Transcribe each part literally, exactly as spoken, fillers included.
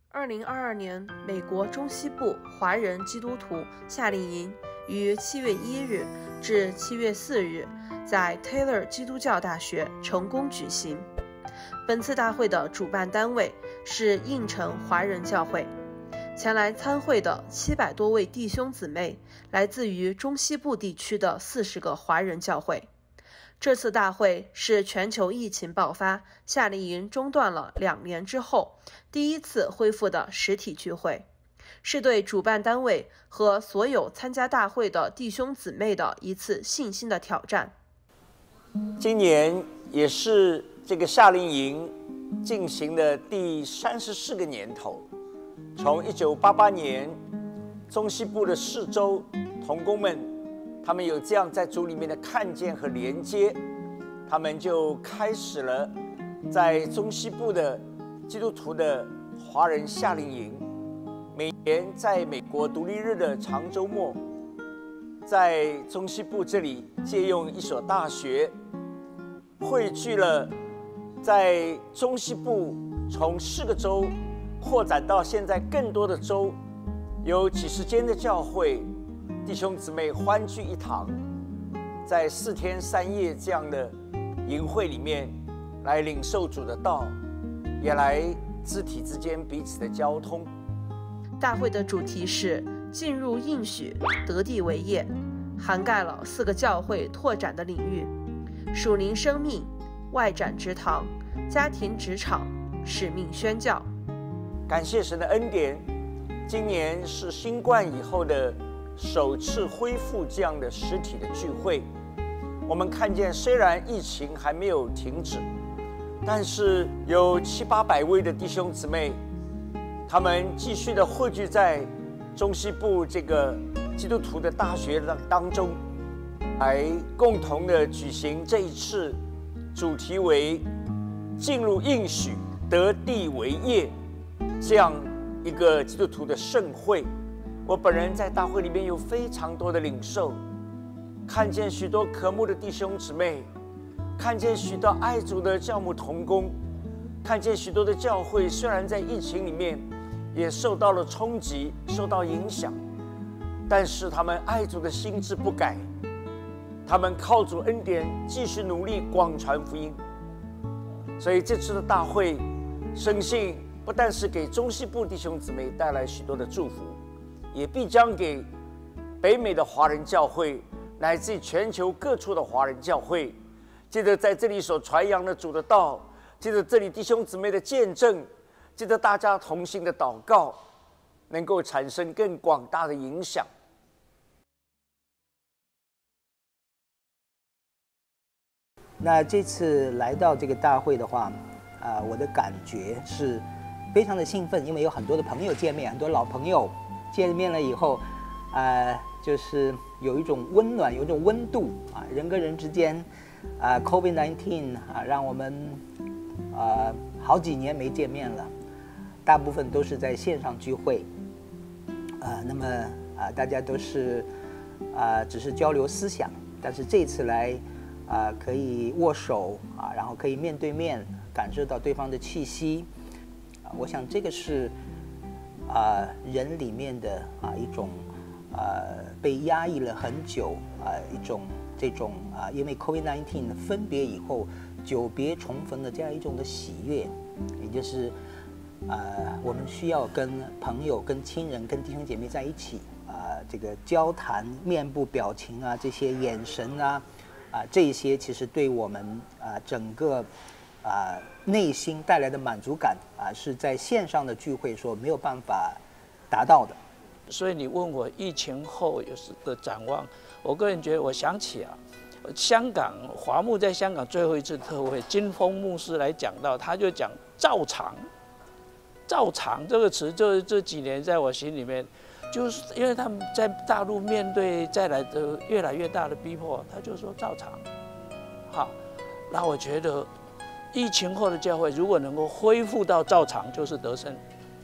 二零二二年，美国中西部华人基督徒夏令营于七月一日至七月四日在 Taylor 基督教大学成功举行。本次大会的主办单位是应城华人教会。前来参会的七百多位弟兄姊妹来自于中西部地区的四十个华人教会。这次大会是全球疫情爆发、夏令营中断了两年之后第一次恢复的实体聚会，是对主办单位和所有参加大会的弟兄姊妹的一次信心的挑战。 今年也是这个夏令营进行的第三十四个年头。从一九八八年，中西部的四州同工们，他们有这样在主里面的看见和连接，他们就开始了在中西部的基督徒的华人夏令营。每年在美国独立日的长周末，在中西部这里借用一所大学，汇聚了在中西部从四个州扩展到现在更多的州，有几十间的教会，弟兄姊妹欢聚一堂，在四天三夜这样的营会里面来领受主的道，也来肢体之间彼此的交通。 大会的主题是进入应许，得地为业，涵盖了四个教会拓展的领域：属灵生命、外展职堂、家庭职场、使命宣教。 感谢神的恩典，今年是新冠以后的首次恢复这样的实体的聚会。我们看见，虽然疫情还没有停止，但是有七八百位的弟兄姊妹，他们继续的汇聚在中西部这个基督徒的大学当中，来共同的举行这一次主题为进入应许，得地为业这样一个基督徒的盛会。我本人在大会里面有非常多的领受，看见许多渴慕的弟兄姊妹，看见许多爱主的教牧同工，看见许多的教会虽然在疫情里面也受到了冲击，受到影响，但是他们爱主的心志不改，他们靠主恩典继续努力广传福音。所以这次的大会，深信不但是给中西部弟兄姊妹带来许多的祝福，也必将给北美的华人教会，乃至于全球各处的华人教会，借着在这里所传扬的主的道，借着这里弟兄姊妹的见证，借着大家同心的祷告，能够产生更广大的影响。 那这次来到这个大会的话，啊、呃，我的感觉是非常的兴奋，因为有很多的朋友见面，很多老朋友见面了以后，呃，就是有一种温暖，有一种温度啊，人跟人之间，啊 ，COVID 十九 啊，让我们啊、呃、好几年没见面了，大部分都是在线上聚会，啊、呃，那么啊、呃，大家都是啊、呃、只是交流思想，但是这次来啊、呃、可以握手啊，然后可以面对面感受到对方的气息。我想这个是啊、呃、人里面的啊、呃、一种啊、呃、被压抑了很久啊、呃、一种这种啊、呃、因为 COVID 十九 分别以后久别重逢的这样一种的喜悦，也就是啊、呃、我们需要跟朋友、跟亲人、跟弟兄姐妹在一起啊、呃、这个交谈、面部表情啊、这些眼神啊啊、呃、这些其实对我们啊、呃、整个啊、呃，内心带来的满足感啊、呃，是在线上的聚会所没有办法达到的。 所以你问我疫情后有的展望，我个人觉得，我想起啊，香港华牧在香港最后一次特会，金峰牧师来讲到，他就讲照常，照常这个词，就是这几年在我心里面，就是因为他们在大陆面对再来的越来越大的逼迫，他就说照常，好，那我觉得。疫情后的教会如果能够恢复到照常，就是得胜。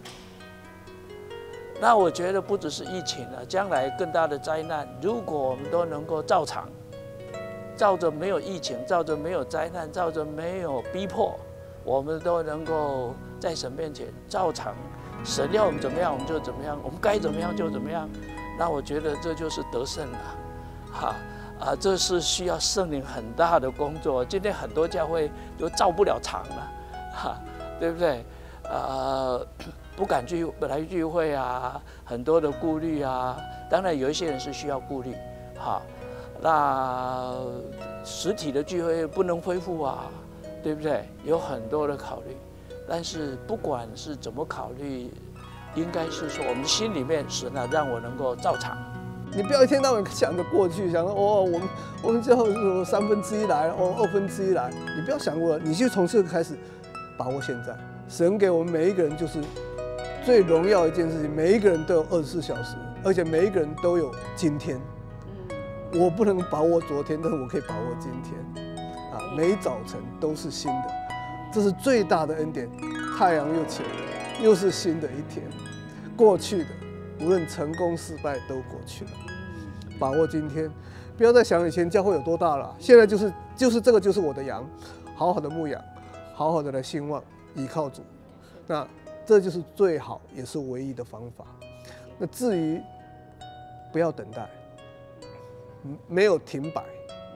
那我觉得不只是疫情了，将来更大的灾难，如果我们都能够照常，照着没有疫情，照着没有灾难，照着没有逼迫，我们都能够在神面前照常神要我们怎么样我们就怎么样，我们该怎么样就怎么样。那我觉得这就是得胜了，哈啊，这是需要圣灵很大的工作。今天很多教会就照不了常了，哈，对不对？呃，不敢聚来聚会啊，很多的顾虑啊。当然有一些人是需要顾虑，哈，那实体的聚会不能恢复啊，对不对？有很多的考虑。但是不管是怎么考虑，应该是说我们心里面神啊，让我能够照常。 你不要一天到晚想着过去，想着哦，我们我们最后是三分之一来，哦，二分之一来，你不要想过了，你就从这个开始把握现在。神给我们每一个人就是最荣耀的一件事情，每一个人都有二十四小时，而且每一个人都有今天。我不能把握昨天，但是我可以把握今天。啊，每一早晨都是新的，这是最大的恩典。太阳又起来了，又是新的一天。过去的，无论成功失败都过去了。把握今天，不要再想以前教会有多大了，现在就是就是这个就是我的羊，好好的牧养，好好的来兴旺，倚靠主。那这就是最好也是唯一的方法。那至于不要等待，没有停摆，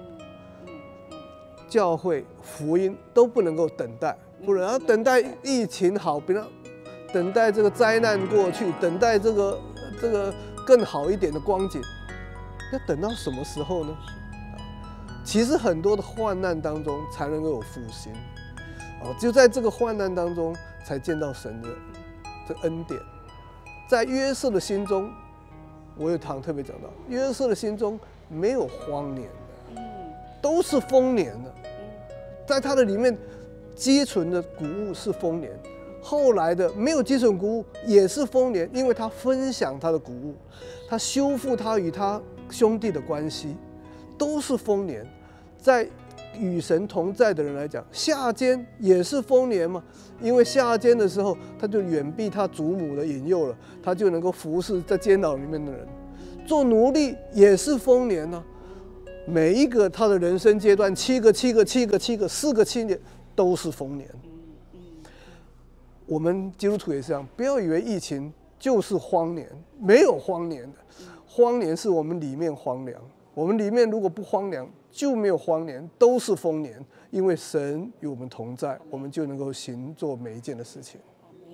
教会福音都不能够等待，不能要等待疫情好，不能等待这个灾难过去，等待这个这个更好一点的光景，要等到什么时候呢？其实很多的患难当中才能够有复兴，哦，就在这个患难当中才见到神的这恩典。在约瑟的心中，我有堂特别讲到，约瑟的心中没有荒年的，都是丰年的。在他的里面积存的谷物是丰年，后来的没有积存谷物也是丰年，因为他分享他的谷物，他修复他与他兄弟的关系，都是丰年。在与神同在的人来讲，下监也是丰年嘛，因为下监的时候，他就远避他祖母的引诱了，他就能够服侍在监牢里面的人。做奴隶也是丰年呢、啊，每一个他的人生阶段，七个七个七个七个四个七年都是丰年。我们基督徒也是这样，不要以为疫情就是荒年，没有荒年的，荒年是我们里面荒凉，我们里面如果不荒凉，就没有荒年，都是丰年，因为神与我们同在，我们就能够行做每一件的事情。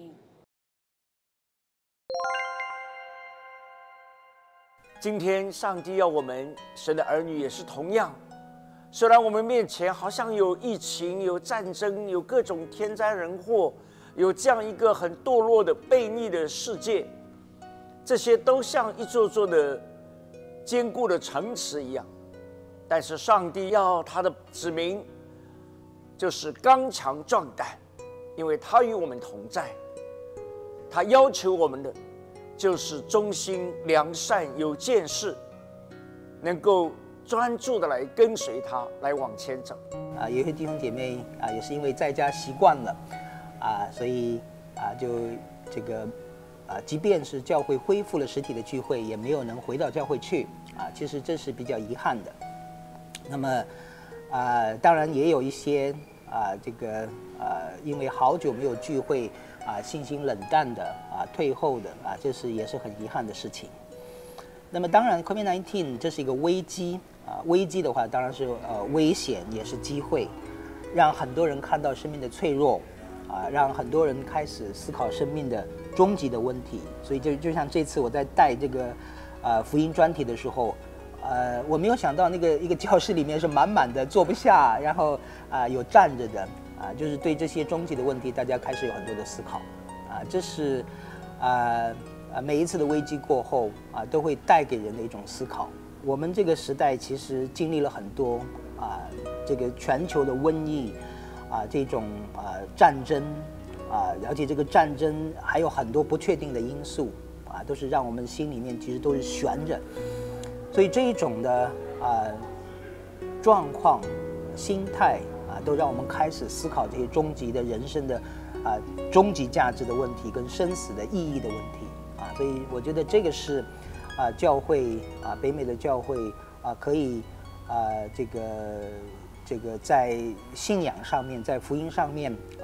今天上帝要我们神的儿女也是同样，虽然我们面前好像有疫情、有战争、有各种天灾人祸，有这样一个很堕落的悖逆的世界，这些都像一座座的坚固的城池一样，但是上帝要他的子民就是刚强壮胆，因为他与我们同在。他要求我们的就是忠心良善有见识，能够专注的来跟随他，来往前走。 啊，有些弟兄姐妹啊，也是因为在家习惯了，啊，所以啊，就这个啊，即便是教会恢复了实体的聚会，也没有能回到教会去啊，其实这是比较遗憾的。那么啊，当然也有一些啊，这个啊，因为好久没有聚会啊，信心冷淡的啊，退后的啊，这是也是很遗憾的事情。那么当然 ，COVID 十九 这是一个危机啊，危机的话当然是呃危险，也是机会，让很多人看到生命的脆弱啊，让很多人开始思考生命的终极的问题。所以就就像这次我在带这个呃福音专题的时候。呃，我没有想到那个一个教室里面是满满的，坐不下，然后啊、呃、有站着的，啊、呃，就是对这些终极的问题，大家开始有很多的思考，啊、呃，这是啊啊每一次的危机过后啊、呃、都会带给人的一种思考。我们这个时代其实经历了很多啊、呃、这个全球的瘟疫啊、呃、这种啊、呃、战争啊、呃，而且这个战争还有很多不确定的因素啊、呃，都是让我们心里面其实都是悬着。所以这一种的啊、呃、状况、心态啊、呃，都让我们开始思考这些终极的人生的啊、呃、终极价值的问题跟生死的意义的问题啊。所以我觉得这个是啊、呃、教会啊、呃、北美的教会啊、呃、可以啊、呃、这个这个在信仰上面，在福音上面啊、呃、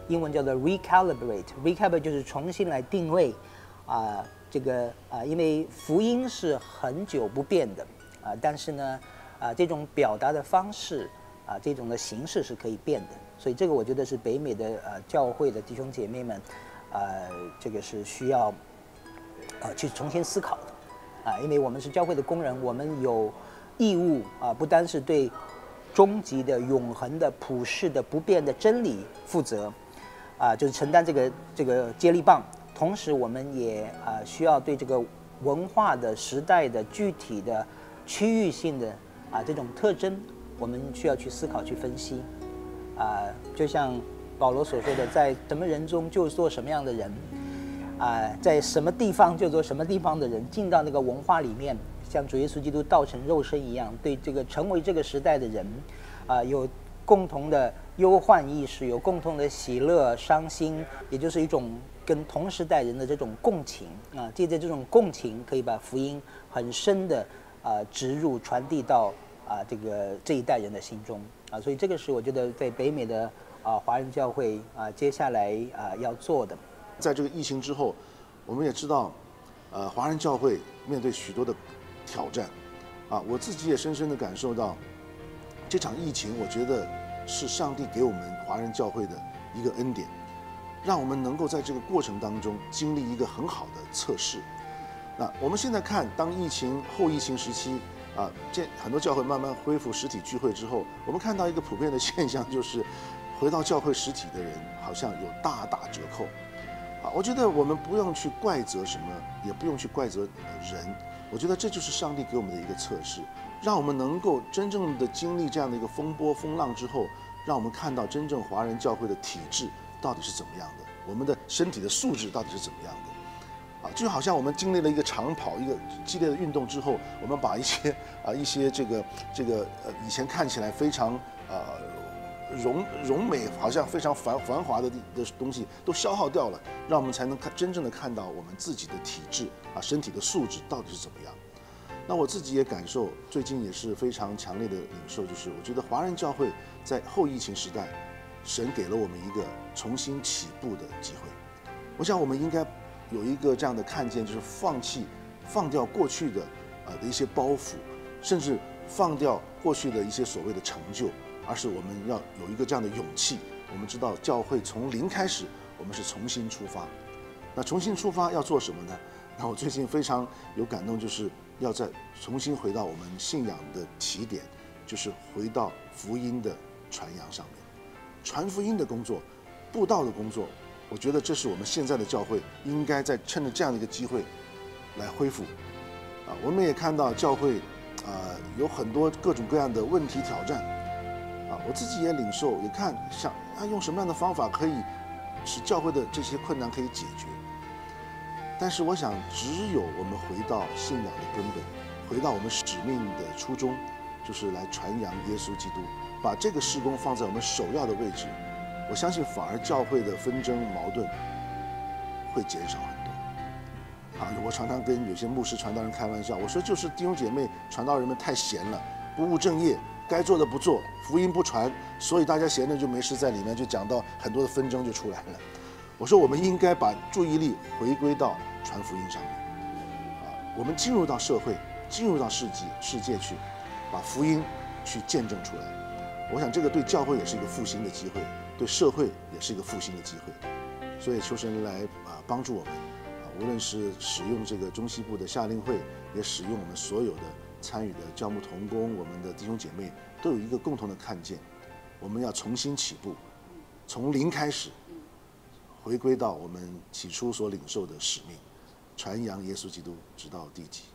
英文叫做 recalibrate，recalibrate 就是重新来定位啊、这个啊、因为福音是很久不变的啊、但是呢啊、这种表达的方式啊、这种的形式是可以变的，所以这个我觉得是北美的呃教会的弟兄姐妹们啊、这个是需要啊、去重新思考的啊、因为我们是教会的工人，我们有义务啊、不单是对终极的、永恒的、普世的、不变的真理负责，啊，就是承担这个这个接力棒。同时，我们也啊需要对这个文化的、时代的、具体的、区域性的啊这种特征，我们需要去思考、去分析。啊，就像保罗所说的，在什么人中就做什么样的人，啊，在什么地方就做什么地方的人，进到那个文化里面。像主耶稣基督道成肉身一样，对这个成为这个时代的人，啊、有共同的忧患意识，有共同的喜乐、伤心，也就是一种跟同时代人的这种共情啊。借着这种共情，可以把福音很深的啊、植入、传递到啊、这个这一代人的心中啊。所以这个是我觉得在北美的啊华人教会啊接下来啊要做的。 在这个疫情之后，我们也知道，呃，华人教会面对许多的挑战，啊，我自己也深深的感受到，这场疫情，我觉得是上帝给我们华人教会的一个恩典，让我们能够在这个过程当中经历一个很好的测试。那我们现在看，当疫情后疫情时期，啊，这很多教会慢慢恢复实体聚会之后，我们看到一个普遍的现象，就是回到教会实体的人好像有大打折扣。啊，我觉得我们不用去怪责什么，也不用去怪责人。我觉得这就是上帝给我们的一个测试，让我们能够真正的经历这样的一个风波风浪之后，让我们看到真正华人教会的体制到底是怎么样的，我们的身体的素质到底是怎么样的。啊，就好像我们经历了一个长跑、一个激烈的运动之后，我们把一些啊一些这个这个呃以前看起来非常啊。荣荣美好像非常繁繁华的的东西都消耗掉了，让我们才能看真正的看到我们自己的体质啊，身体的素质到底是怎么样。那我自己也感受，最近也是非常强烈的领受，就是我觉得华人教会在后疫情时代，神给了我们一个重新起步的机会。我想我们应该有一个这样的看见，就是放弃、放掉过去的呃的一些包袱，甚至放掉过去的一些所谓的成就。而是我们要有一个这样的勇气，我们知道教会从零开始，我们是重新出发。那重新出发要做什么呢？那我最近非常有感动，就是要再重新回到我们信仰的起点，就是回到福音的传扬上面，传福音的工作，布道的工作。我觉得这是我们现在的教会应该在趁着这样的一个机会来恢复。啊，我们也看到教会啊、呃、有很多各种各样的问题挑战。啊，我自己也领受，也看想啊用什么样的方法可以使教会的这些困难可以解决。但是我想，只有我们回到信仰的根本，回到我们使命的初衷，就是来传扬耶稣基督，把这个事工放在我们首要的位置，我相信反而教会的纷争矛盾会减少很多。啊，我常常跟有些牧师传道人开玩笑，我说就是弟兄姐妹传道人们太闲了，不务正业。该做的不做，福音不传，所以大家闲着就没事，在里面就讲到很多的纷争就出来了。我说我们应该把注意力回归到传福音上面，啊，我们进入到社会，进入到世界世界去，把福音去见证出来。我想这个对教会也是一个复兴的机会，对社会也是一个复兴的机会。所以求神来啊帮助我们，啊，无论是使用这个中西部的夏令会，也使用我们所有的。参与的教牧同工，我们的弟兄姐妹都有一个共同的看见，我们要重新起步，从零开始，回归到我们起初所领受的使命，传扬耶稣基督直到地极。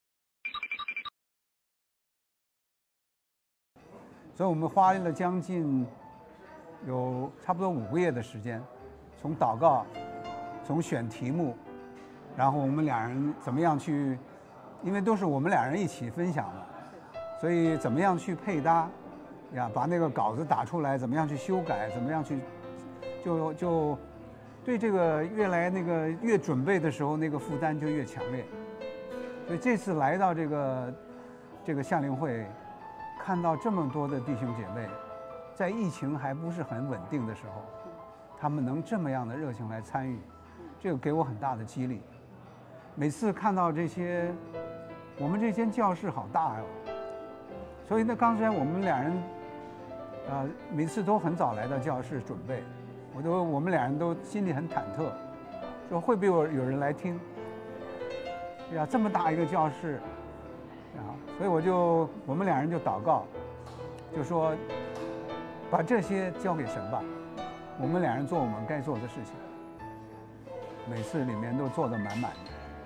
所以我们花了将近有差不多五个月的时间，从祷告，从选题目，然后我们俩人怎么样去。因为都是我们俩人一起分享的，所以怎么样去配搭呀？把那个稿子打出来，怎么样去修改？怎么样去，就就对这个越来那个越准备的时候，那个负担就越强烈。所以这次来到这个这个夏令会，看到这么多的弟兄姐妹，在疫情还不是很稳定的时候， 他们能这么样的热情来参与，这个给我很大的激励。每次看到这些，我们这间教室好大哟，所以那刚才我们俩人，呃，每次都很早来到教室准备，我都我们俩人都心里很忐忑，说会不会有有人来听？呀，这么大一个教室，啊，所以我就我们俩人就祷告，就说把这些交给神吧，我们俩人做我们该做的事情。每次里面都做得满满的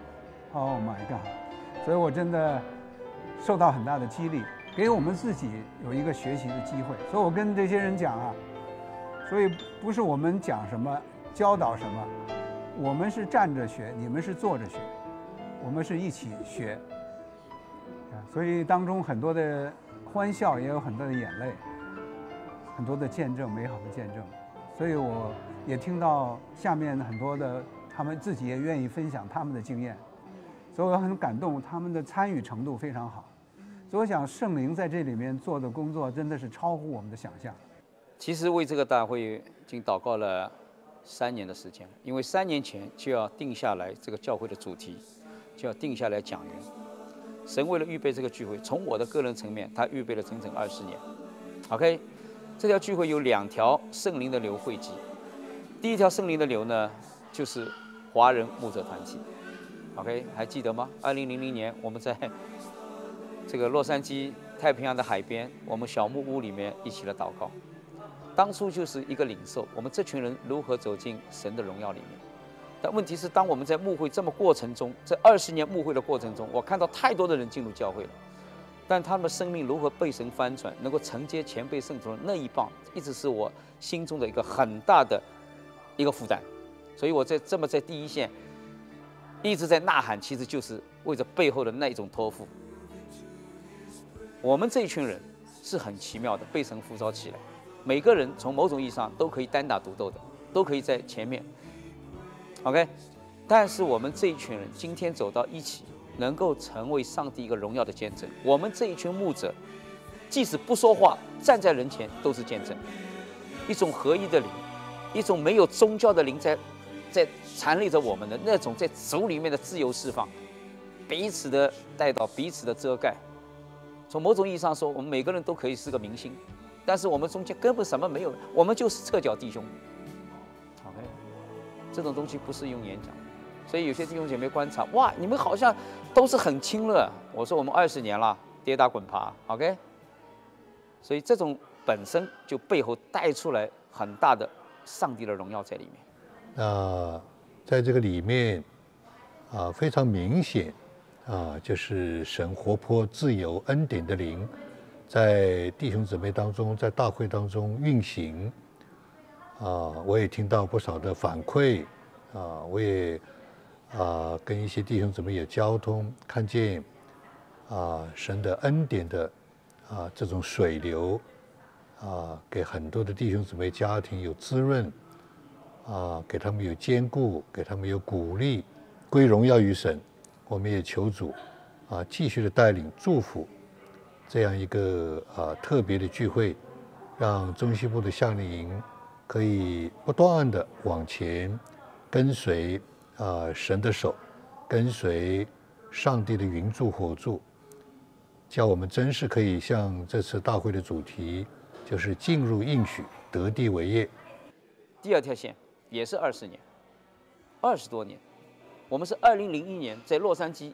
，Oh my God！ 所以我真的受到很大的激励，给我们自己有一个学习的机会。所以我跟这些人讲啊，所以不是我们讲什么教导什么，我们是站着学，你们是坐着学，我们是一起学。啊，所以当中很多的欢笑，也有很多的眼泪，很多的见证，美好的见证。所以我也听到下面很多的，他们自己也愿意分享他们的经验，所以我很感动，他们的参与程度非常好。所以我想圣灵在这里面做的工作真的是超乎我们的想象。 其实为这个大会已经祷告了三年的时间，因为三年前就要定下来这个教会的主题，就要定下来讲员。神为了预备这个聚会，从我的个人层面，他预备了整整二十年。OK， 这条聚会有两条圣灵的流汇集。第一条圣灵的流呢，就是华人牧者团体。OK， 还记得吗？二零零零年我们在这个洛杉矶太平洋的海边，我们小木屋里面一起来祷告。当初就是一个领受，我们这群人如何走进神的荣耀里面。但问题是，当我们在牧会这么过程中，这二十年牧会的过程中，我看到太多的人进入教会了，但他们的生命如何被神翻转，能够承接前辈圣徒的那一棒，一直是我心中的一个很大的一个负担。所以我在这么在第一线一直在呐喊，其实就是为着背后的那一种托付。我们这一群人是很奇妙的，被神呼召起来，每个人从某种意义上都可以单打独斗的，都可以在前面。OK， 但是我们这一群人今天走到一起，能够成为上帝一个荣耀的见证。我们这一群牧者，即使不说话，站在人前都是见证。一种合一的灵，一种没有宗教的灵在在缠累着我们的那种在主里面的自由释放，彼此的带到彼此的遮盖。从某种意义上说，我们每个人都可以是个明星，但是我们中间根本什么没有，我们就是侧脚弟兄。OK， 这种东西不是用演讲，所以有些弟兄姐妹观察，哇，你们好像都是很亲热。我说我们二十年了，跌打滚爬 ，OK。所以这种本身就背后带出来很大的上帝的荣耀在里面。 那在这个里面啊，非常明显啊，就是神活泼、自由、恩典的灵，在弟兄姊妹当中，在大会当中运行。啊，我也听到不少的反馈，啊，我也啊跟一些弟兄姊妹有交通，看见啊神的恩典的啊这种水流，啊给很多的弟兄姊妹家庭有滋润，啊给他们有坚固，给他们有鼓励，归荣耀于神。我们也求主啊继续的带领祝福这样一个啊特别的聚会，让中西部的夏令营可以不断的往前跟随啊神的手，跟随上帝的云柱火柱，叫我们真是可以像这次大会的主题，就是进入应许，得地为业。 第二条线也是二十年，二十多年。我们是二零零一年在洛杉矶，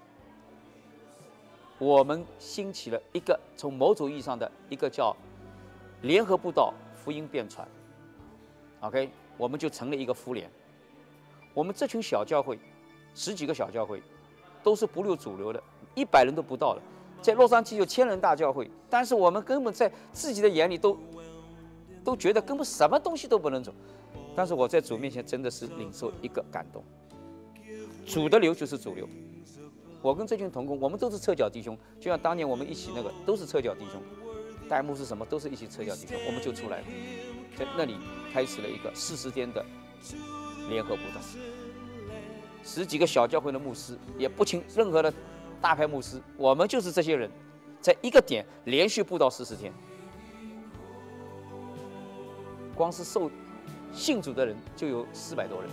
我们兴起了一个从某种意义上的一个叫联合布道福音便传。OK， 我们就成了一个福联。我们这群小教会，十几个小教会，都是不入主流的，一百人都不到了。在洛杉矶有千人大教会，但是我们根本在自己的眼里都都觉得根本什么东西都不能走。但是我在主面前真的是领受一个感动，主的流就是主流。我跟这群同工，我们都是侧脚弟兄，就像当年我们一起那个都是侧脚弟兄，弹幕是什么都是一起侧脚弟兄，我们就出来了，在那里开始了一个四十天的联合布道。十几个小教会的牧师也不请任何的大牌牧师，我们就是这些人，在一个点连续布道四十天。光是受信主的人就有四百多人，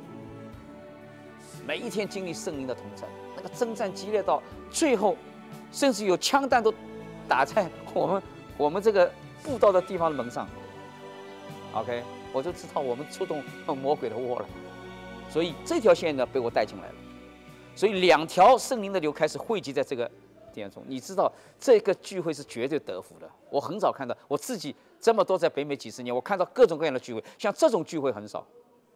每一天经历圣灵的同在，那个征战激烈到最后，甚至有枪弹都打在我们我们这个布道的地方的门上。OK， 我就知道我们触动魔鬼的窝了，所以这条线呢被我带进来了，所以两条圣灵的流开始汇集在这个地方中。你知道这个聚会是绝对得福的。我很少看到，我自己这么多在北美几十年，我看到各种各样的聚会，像这种聚会很少。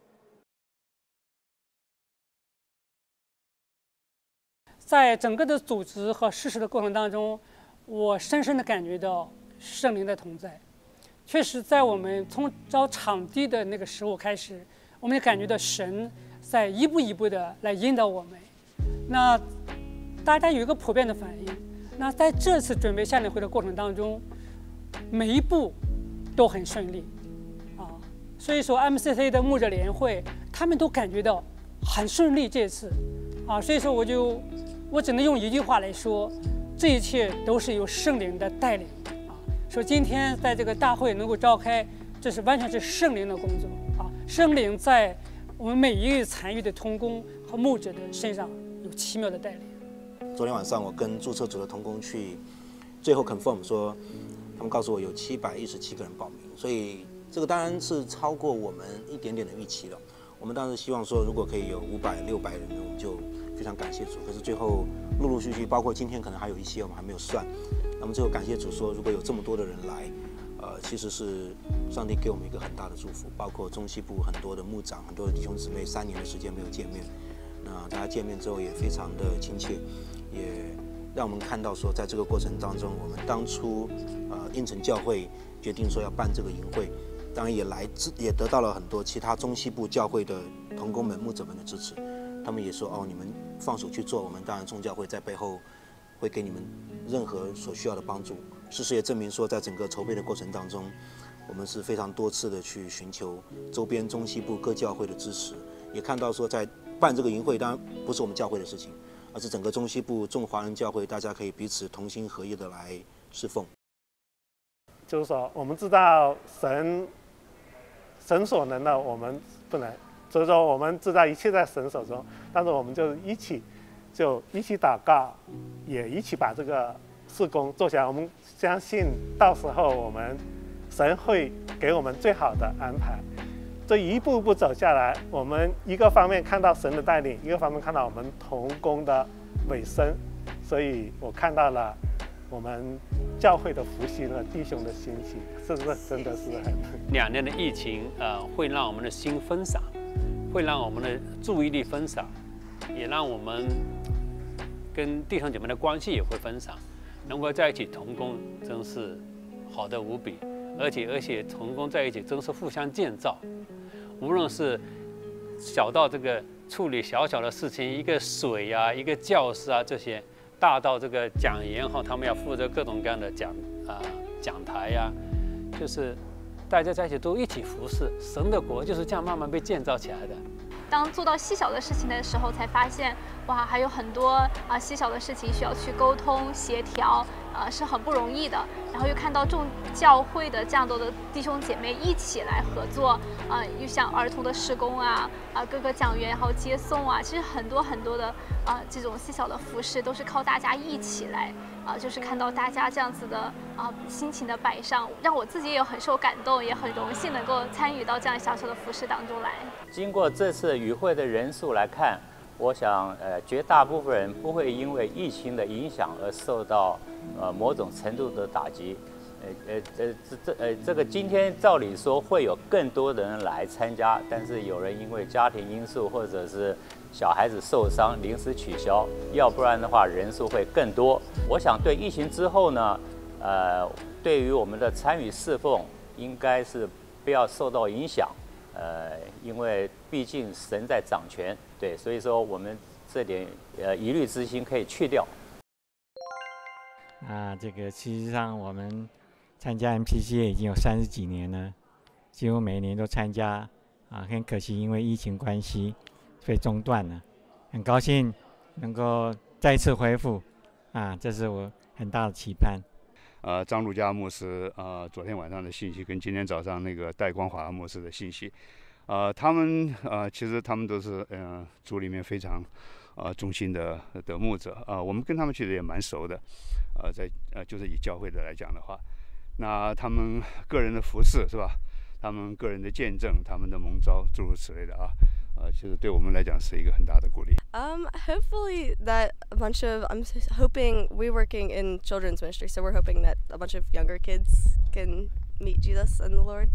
在整个的组织和实施的过程当中，我深深的感觉到圣灵的同在。确实，在我们从找场地的那个时候开始，我们也感觉到神在一步一步的来引导我们。那大家有一个普遍的反应，那在这次准备夏令会的过程当中，每一步都很顺利，啊，所以说 M C C 的牧者联会他们都感觉到很顺利这次，啊，所以说我就我只能用一句话来说，这一切都是由圣灵的带领。说今天在这个大会能够召开，这是完全是圣灵的工作啊！圣灵在我们每一位参与的同工和牧者的身上有奇妙的带领。 昨天晚上我跟注册组的同工去，最后 confirm 说，他们告诉我有七百一十七个人报名，所以这个当然是超过我们一点点的预期了。我们当时希望说，如果可以有五百、六百人，我们就非常感谢主。可是最后陆陆续续，包括今天可能还有一些我们还没有算。那么最后感谢主说，如果有这么多的人来，呃，其实是上帝给我们一个很大的祝福。包括中西部很多的牧长、很多的弟兄姊妹，三年的时间没有见面，那大家见面之后也非常的亲切，也让我们看到说，在这个过程当中，我们当初呃应城教会决定说要办这个营会，当然也来自也得到了很多其他中西部教会的同工们、牧者们的支持。他们也说哦，你们放手去做，我们当然宗教会在背后会给你们任何所需要的帮助。事实也证明说，在整个筹备的过程当中，我们是非常多次的去寻求周边中西部各教会的支持，也看到说在办这个营会，当然不是我们教会的事情，而是整个中西部众华人教会，大家可以彼此同心合意的来侍奉。 就是说，我们知道神神所能的，我们不能。所以说，我们知道一切在神手中，但是我们就一起，就一起祷告，也一起把这个事工做下来。我们相信，到时候我们神会给我们最好的安排。这一步一步走下来，我们一个方面看到神的带领，一个方面看到我们同工的尾声，所以我看到了我们教会的复兴和弟兄的兴起，是不是真的是很？ 两年的疫情，呃，会让我们的心分散。会让我们的注意力分散，也让我们跟弟兄姐妹的关系也会分散。能够在一起同工，真是好的无比。而且而且同工在一起，真是互相建造。无论是小到这个处理小小的事情，一个水啊，一个教室啊这些，大到这个讲员哈，他们要负责各种各样的讲啊、呃、讲台呀、啊，就是。大家在一起都一起服侍，神的国就是这样慢慢被建造起来的。 当做到细小的事情的时候，才发现哇，还有很多啊细小的事情需要去沟通协调，呃是很不容易的。然后又看到众教会的这样多的弟兄姐妹一起来合作，呃，又像儿童的事工啊，啊各个讲员然后接送啊，其实很多很多的啊这种细小的服饰都是靠大家一起来。啊，就是看到大家这样子的啊辛勤的摆上，让我自己也有很受感动，也很荣幸能够参与到这样小小的服饰当中来。 经过这次与会的人数来看，我想呃绝大部分人不会因为疫情的影响而受到呃某种程度的打击。呃呃呃这这呃这个今天照理说会有更多的人来参加，但是有人因为家庭因素或者是小孩子受伤临时取消，要不然的话人数会更多。我想对疫情之后呢，呃，对于我们的参与侍奉，应该是不要受到影响，呃，因为毕竟神在掌权，对，所以说我们这点呃疑虑之心可以去掉。 啊，这个事实上我们参加 M P C A 已经有三十几年了，几乎每年都参加，啊，很可惜因为疫情关系。被中断了，很高兴能够再次恢复，啊，这是我很大的期盼。 呃张路加牧师呃昨天晚上的信息跟今天早上那个戴光华牧师的信息，呃他们呃其实他们都是呃组里面非常呃忠心的的牧者啊、呃，我们跟他们其实也蛮熟的，呃在呃就是以教会的来讲的话，那他们个人的服事是吧？他们个人的见证，他们的蒙召，诸如此类的啊。呃，其实对我们来讲是一个很大的鼓励。 Um, hopefully that a bunch of, I'm hoping, we're working in children's ministry, so we're hoping that a bunch of younger kids can meet Jesus and the Lord.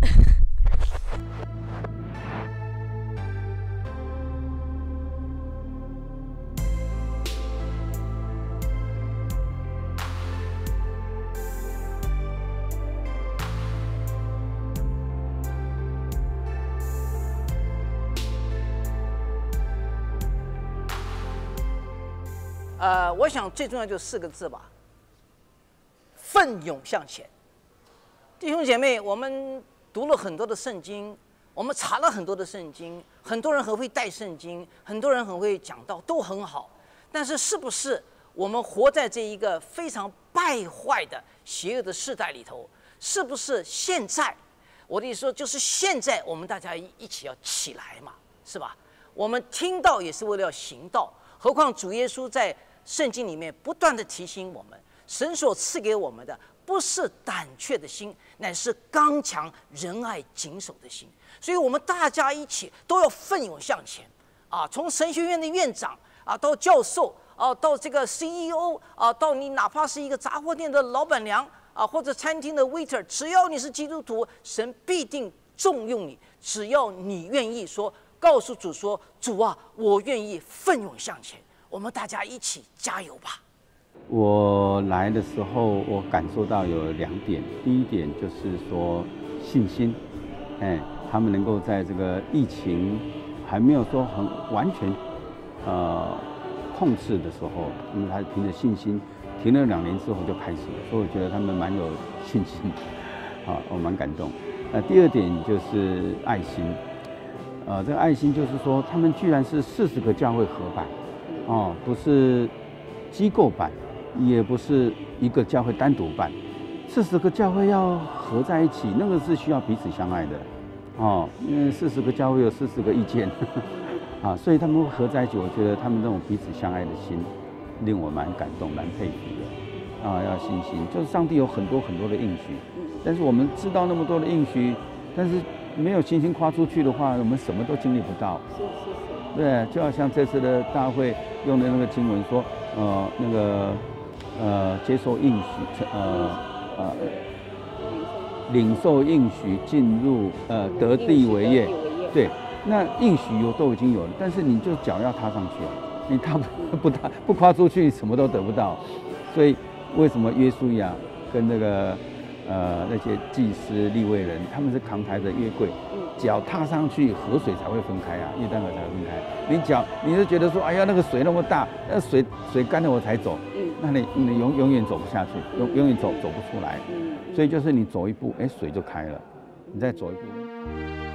呃，我想最重要就四个字吧，奋勇向前。弟兄姐妹，我们读了很多的圣经，我们查了很多的圣经，很多人很会带圣经，很多人很会讲道，都很好。但是，是不是我们活在这一个非常败坏的邪恶的时代里头？是不是现在？我的意思说，就是现在，我们大家一起要起来嘛，是吧？我们听到也是为了要行道。 何况主耶稣在圣经里面不断的提醒我们，神所赐给我们的不是胆怯的心，乃是刚强、仁爱、谨守的心。所以，我们大家一起都要奋勇向前啊！从神学院的院长啊，到教授啊，到这个 C E O 啊，到你哪怕是一个杂货店的老板娘啊，或者餐厅的 waiter， 只要你是基督徒，神必定重用你。只要你愿意说。 告诉主说：“主啊，我愿意奋勇向前。我们大家一起加油吧。” 我来的时候，我感受到有两点。第一点就是说信心，哎，他们能够在这个疫情还没有说很完全呃控制的时候，因为他凭着信心，停了两年之后就开始了，所以我觉得他们蛮有信心，啊，我蛮感动。那第二点就是爱心。 呃，这个爱心就是说，他们居然是四十个教会合办，哦，不是机构办，也不是一个教会单独办，四十个教会要合在一起，那个是需要彼此相爱的，哦，因为四十个教会有四十个意见，呵呵啊，所以他们会合在一起，我觉得他们这种彼此相爱的心，令我蛮感动、蛮佩服的，啊，要信心，就是上帝有很多很多的应许，但是我们知道那么多的应许，但是。 没有信心跨出去的话，我们什么都经历不到。是是是。对，就好像这次的大会用的那个经文说，呃，那个呃，接受应许，呃呃，领受应许进入呃得地为业。对，那应许有都已经有了，但是你就脚要踏上去了，你踏不不踏不跨出去，什么都得不到。所以为什么约书亚跟那个？ 呃，那些祭司、利未人，他们是扛抬着约柜，脚踏上去，河水才会分开啊，约旦河才会分开。你脚，你是觉得说，哎呀，那个水那么大，那水水干了我才走，那你你永永远走不下去，永永远走走不出来。所以就是你走一步，哎，水就开了，你再走一步。